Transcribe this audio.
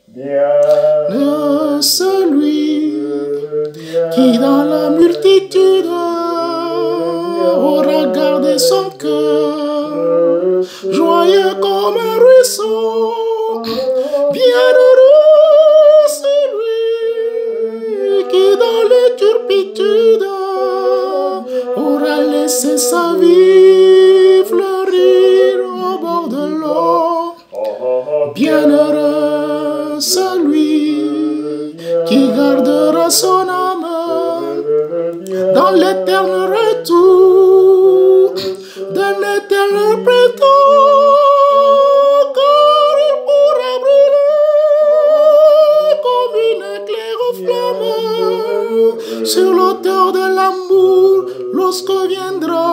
celui qui dans la multitude aura gardé son cœur, joyeux comme un ruisseau. Bienheureux celui qui dans les turpitudes aura laissé sa vie fleurir au bord de l'eau. Bienheureux celui qui gardera son âme dans l'éternel retour d'un éternel printemps, car il pourra brûler comme une éclair aux flammes sur l'autel de l'amour lorsque viendra